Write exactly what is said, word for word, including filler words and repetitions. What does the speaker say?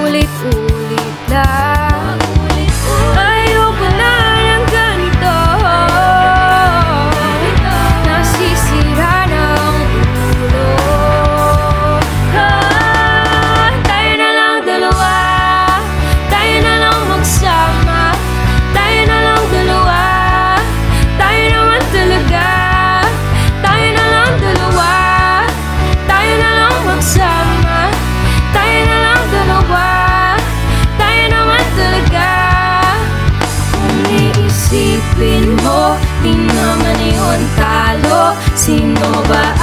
paulit-ulit lang. Ayoko na ng ganito, nasisira ng ulo. Ah, tayo na lang dalawa, tayo na lang magsama, tayo na lang dalawa, tayo naman talaga. Tayo na lang dalawa, tayo na lang magsama, tayo na lang dalawa, tayo naman talaga. Kung iisipin mo, di naman yun talo. Sino ba